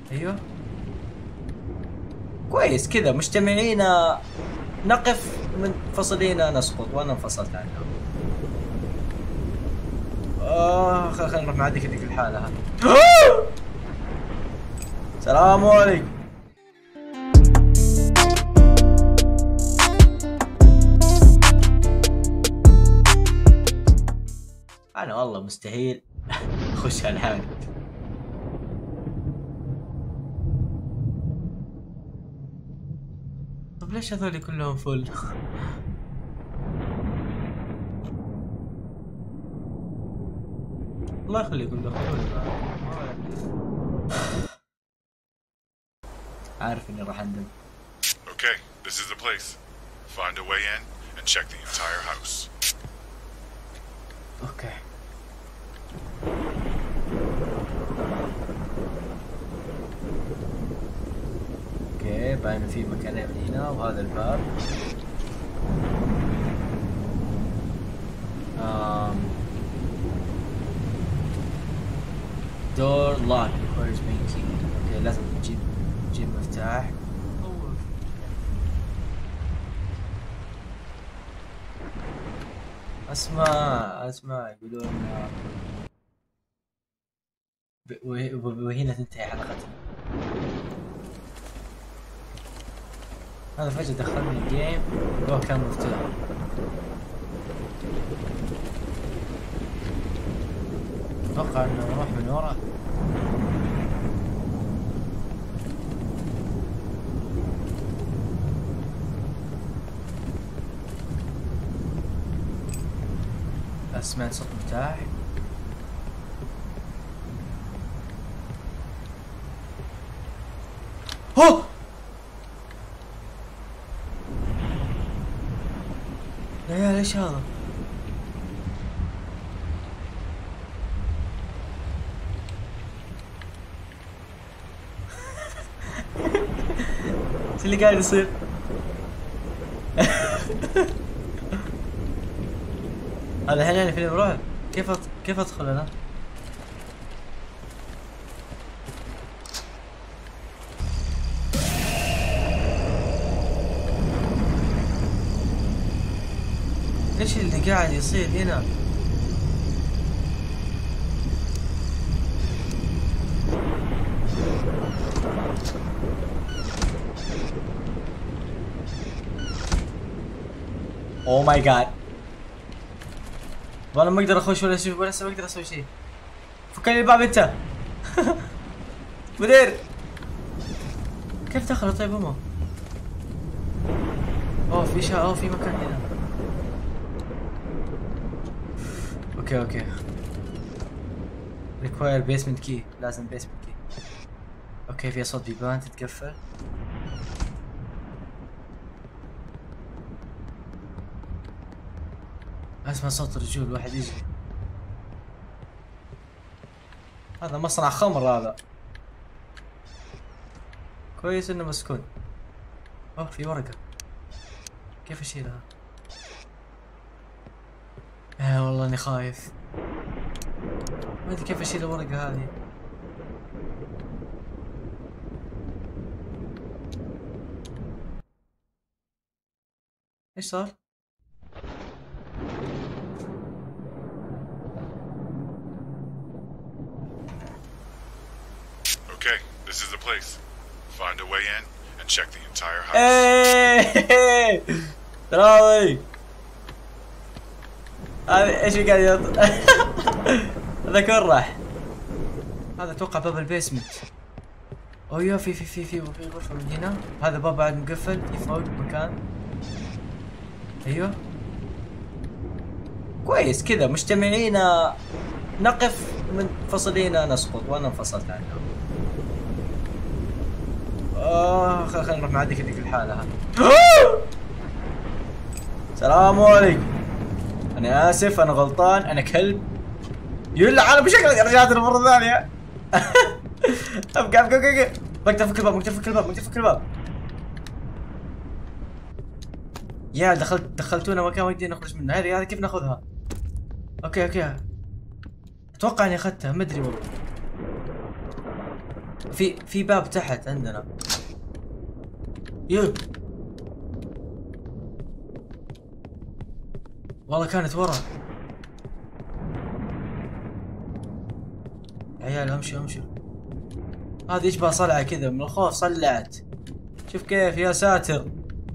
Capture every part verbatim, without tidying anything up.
ايوه كويس كذا مجتمعين، نقف منفصلين نسقط، وانا انفصلت عنهم. اه خل خلينا نروح مع ذيك ذيك الحالة ها. السلام عليكم. انا والله مستحيل اخش هالحالة. طب ليش هذول كلهم فل؟ الله يخليكم دخلوني معاكم. عارف اني راح اندم. Okay, this is the place. Find a way in and check the entire house. اوكي. اوكي باين في مكانين هنا وهذا الباب. Um, door lock requires main key. اوكي لازم نجيب نجيب مفتاح. اسمع اسمع يقولون وهنا تنتهي حلقتنا. هذا فجأة دخلني الجيم وهو كان مفتوح. اتوقع انه نروح من ورا. سمعت صوت مفتاح. هو يا عيال ايش هذا؟ ايش اللي قاعد يصير؟ هذا الحين يعني فيلم رعب. كيف أط... كيف ادخل انا؟ ايش اللي قاعد يصير هنا؟ اوه ماي جاد، وانا ما اقدر اخش ولا اشوف ولا ما اقدر اسوي شيء. فك لي الباب انت. مدير كيف دخل؟ طيب هم اوه في شيء، اوه في مكان هنا. اوكي اوكي ريكواير بيسمنت كي، لازم بيسمنت كي. اوكي في صوت بيبان تتقفل. اسمع صوت رجول واحد يجي. هذا مصنع خمر هذا. كويس انه مسكون. اوه في ورقة، كيف اشيلها؟ آه والله اني خايف، ما ادري كيف اشيل الورقة هذه. ايش صار؟ Okay, this is the place. Find a way in and check the entire house. ايه السلام عليكم. هذا ايش قاعد يط... هذا كون راح. هذا اتوقع باب البيسمنت. اوه في في في في في غرفة من هنا. هذا باب بعد مقفل، في فوق مكان. ايوه كويس كذا مجتمعين، نقف منفصلين نسقط، وانا انفصلت عنهم. اه خل خلينا نروح مع ذيك ذيك الحالة ها. السلام عليكم. انا اسف انا غلطان انا كلب. يلعن بشكل رجعت المرة ثانية. ابقى ابقى ابقى بقدر افك الباب، بقدر افك الباب، بقدر افك الباب. يا دخلت دخلتونا مكان ودي نخرج منه. هذه هذه كيف ناخذها؟ اوكي اوكي اتوقع اني اخذتها، ما ادري والله. في في باب تحت عندنا. يو والله كانت ورا. يا عيال امشي امشي. هذه يشبه صلعة كذا، من الخوف صلعت. شوف كيف، يا ساتر.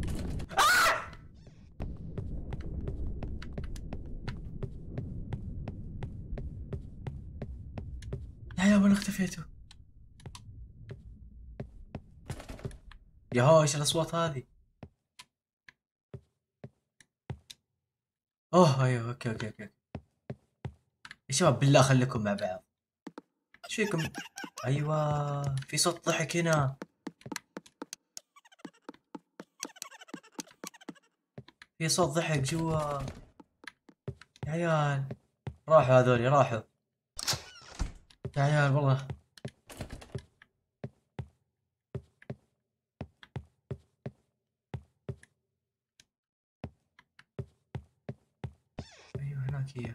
يا عيال وين اختفيتوا؟ يا هو ايش الاصوات هذه؟ اوه ايوه اوكي اوكي اوكي. يا شباب بالله خليكم مع بعض. ايش فيكم؟ ايوه في صوت ضحك هنا. في صوت ضحك جوا. يا عيال راحوا هذولي راحوا. يا عيال والله. ايوه هناك هي.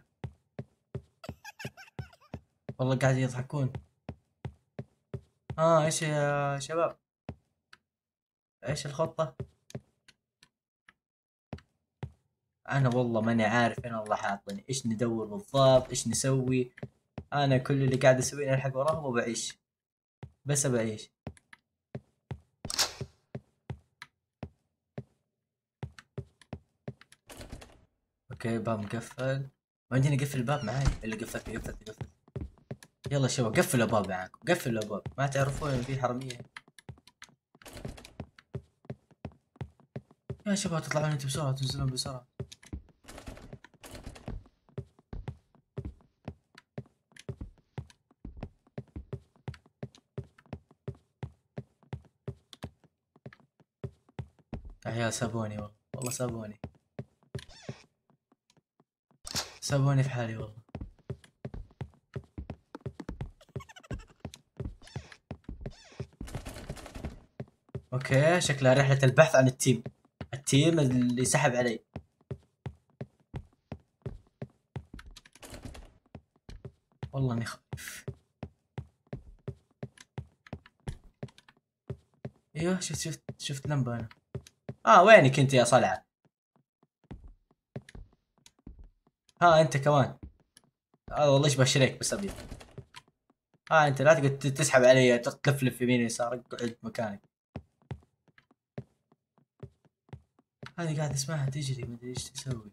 والله قاعد يضحكون. اه ايش يا شباب؟ ايش الخطة؟ انا والله ماني عارف اين الله حاطني، ايش ندور بالضبط، ايش نسوي. انا كل اللي قاعد اسويه الحق وراهم وبعيش. بس بعيش. اوكي باب مقفل. ما عندي نقفل الباب معاي اللي قفلت قفلت قفلت. يلا شباب قفلوا الباب معاكم، قفلوا الباب، ما تعرفون ان في حرامية. يا شباب تطلعون انتم بسرعة تنزلون بسرعة. يا عيال سابوني والله، والله سابوني. سابوني في حالي والله. اوكي شكلها رحلة البحث عن التيم. التيم اللي سحب علي. والله اني خايف. ايوه شفت شفت شفت لمبة انا. اه وينك انت يا صلعة؟ ها انت كمان. آه والله يشبه شريك بس ابيض. ها انت لا تقعد تسحب علي تلفلف يمين يسار، اقعد مكانك. هذه قاعد اسمعها تجري ما ادري ايش تسوي.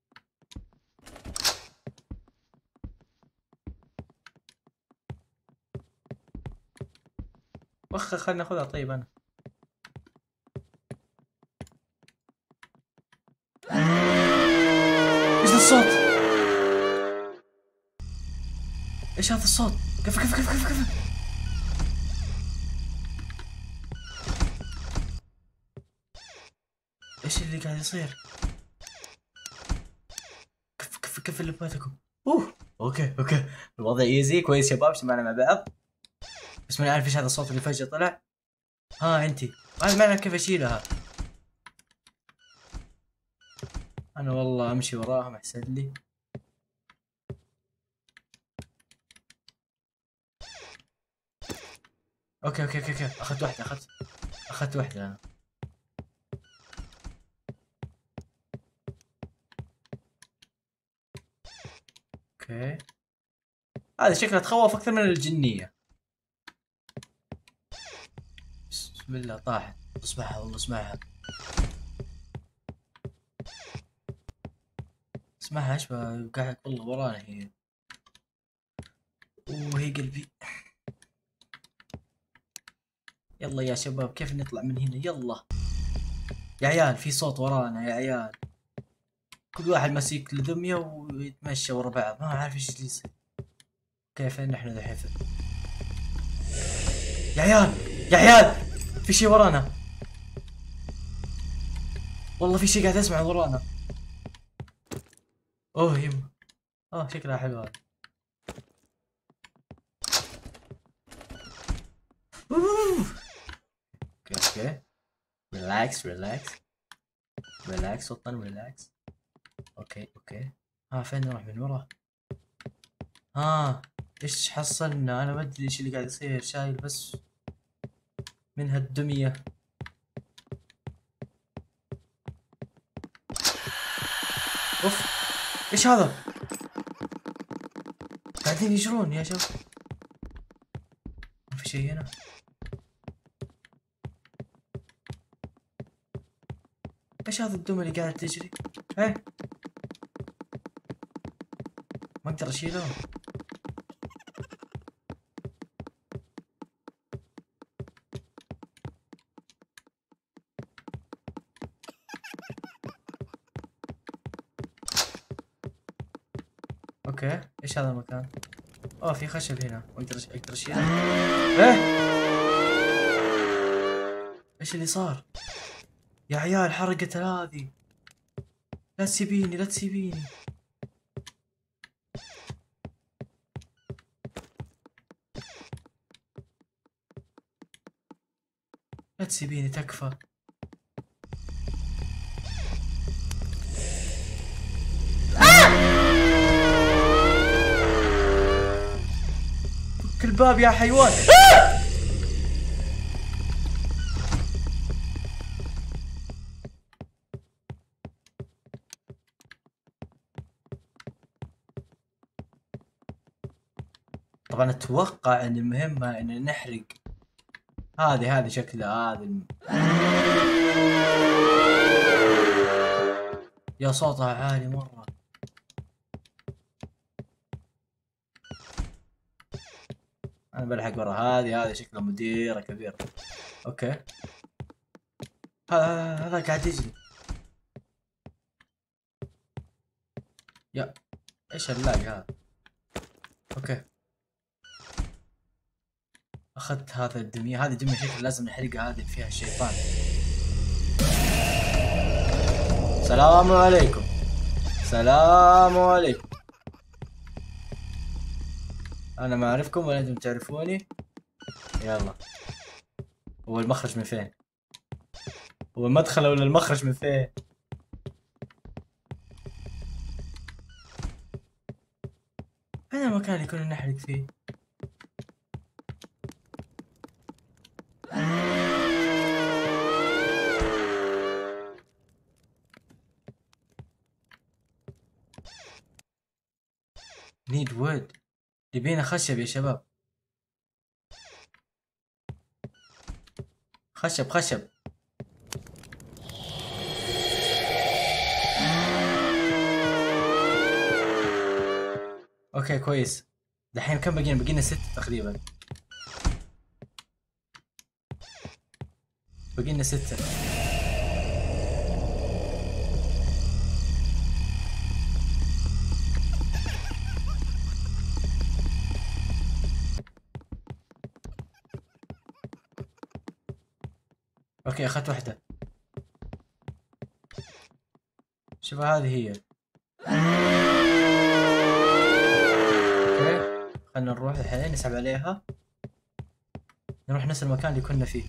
وخ خلنا ناخذها طيب انا. ايش ذا الصوت؟ ايش هذا الصوت؟ قفل قفل قفل قفل قفل. ايش اللي قاعد يصير؟ كف كف كف اللي ببالكم. اوه اوكي اوكي الوضع ايزي كويس شباب اجتمعنا مع بعض. بس ماني عارف ايش هذا الصوت اللي فجأة طلع. ها انتي انا ما اعرف كيف اشيلها. انا والله امشي وراهم احسن لي. اوكي اوكي اوكي اوكي اخذت واحدة اخذت اخذت واحدة انا. اوكي هذا شكله تخوف اكثر من الجنية. بسم الله طاحت. اسمعها والله اسمعها. اسمعها اشبه قاعد والله ورانا هي. وهي قلبي. يلا يا شباب كيف نطلع من هنا يلا. يا عيال في صوت ورانا يا عيال. كل واحد ماسك لدمية ويتمشى ورا بعض ما عارف ايش اللي يصير. كيف نحن ذحين. يا عيال يا عيال في شيء ورانا. والله في شيء قاعد اسمع ورانا. اوه يم. اه شكلها حلوة. اوكي اوكي ريلاكس ريلاكس ريلاكس سلطان ريلاكس. اوكي اوكي ها فين نروح من ورا؟ ها ايش حصلنا؟ انا ما ادري ايش اللي قاعد يصير شايل بس من هالدمية. اوف ايش هذا؟ قاعدين يجرون يا شباب. ما في شيء هنا. ايش هذا الدم اللي قاعد تجري؟ ايه ما اقدر اشيله. اوكي ايش هذا المكان؟ اوه في خشب هنا اقدر اقدر اشيله. ايه ايش اللي صار؟ يا عيال حرقت هذه. لا تسيبيني لا تسيبيني. لا تسيبيني تكفى. فك الباب يا حيوان. طبعا اتوقع ان المهمة ان نحرق هذه هذه شكلها هذه الم... يا صوتها عالي مرة. انا بلحق ورا هذه هذه شكلها مديرة كبيرة. اوكي هذا هذا قاعد يجري. يا ايش اللاق هذا؟ اوكي اخذت هذا الدمية. هذه الدمية شكل لازم نحرقها. هذه فيها الشيطان. السلام عليكم. السلام عليكم. انا ما اعرفكم ولا انتم تعرفوني. يلا هو المخرج من فين؟ هو المدخل ولا المخرج من فين؟ أين المكان اللي كنا نحرق فيه؟ نيد وود. يبينا خشب يا شباب. خشب خشب. اوكي كويس. دحين كم بقينا؟ بقينا ستة تقريبا. بقينا ستة. اوكي اخذت واحدة. شوف هذه هي. اوكي خلنا نروح الحين نسحب عليها. نروح نفس المكان اللي كنا فيه.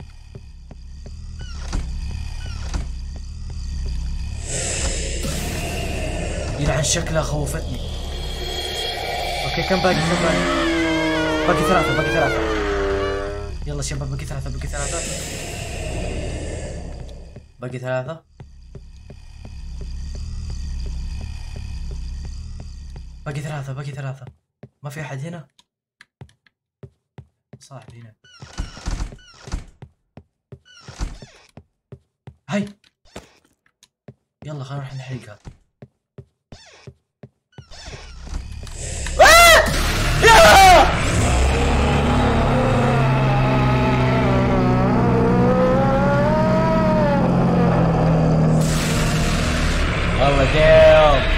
يلعن شكلها خوفتني. اوكي كم باقي؟ كم باقي؟ باقي ثلاثة باقي ثلاثة. يلا شباب باقي ثلاثة باقي ثلاثة باقي ثلاثة. باقي ثلاثة باقي ثلاثة. ما في أحد هنا؟ صاحب هنا. هاي يلا خلينا نروح نحرقها. والله ديم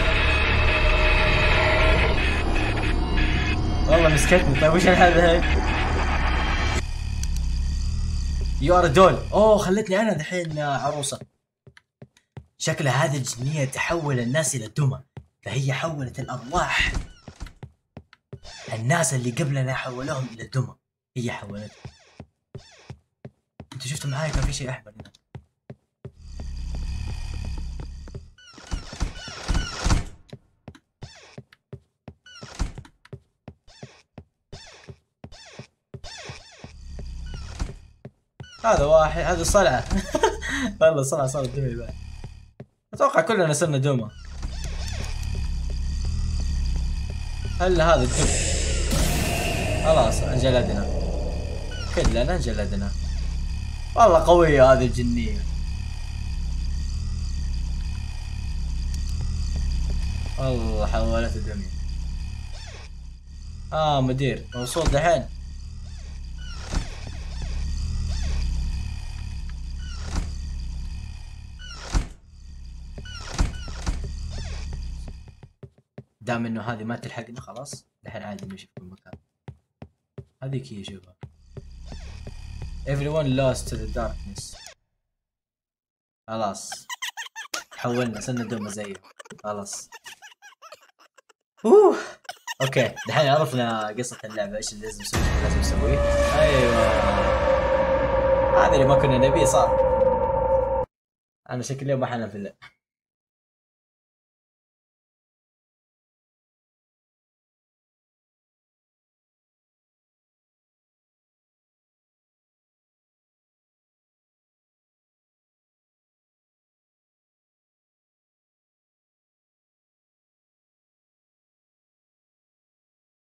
والله مسكتني. طيب وش الحل هاي؟ يو ار دول. اوه خلتني انا دحين عروسة. شكلها هذه الجنية تحول الناس الى دمى. فهي حولت الارواح. الناس اللي قبلنا حولوهم الى دمى. هي حولت. انتوا شفتوا معاي كان في شيء احمر هنا. هذا واحد، هذا صلعة. والله صلعة صارت دمي بعد. اتوقع كلنا صرنا دومة. هلا هذا الدم. خلاص انجلدنا. كلنا انجلدنا. والله قوية هذه الجنية. والله حولت دمي. اه مدير موصول دحين. دام انه هذه ما تلحقنا خلاص دحين عادي نمشي في كل مكان. هذيك هي شوفها. Everyone lost to the darkness. خلاص حولنا صرنا دومة زيه خلاص. اوه اوكي دحين عرفنا قصة اللعبة ايش اللي لازم نسوي لازم نسويه. ايوه هذا اللي ما كنا نبيه صار. انا شكلي ما حنام في اللعبة.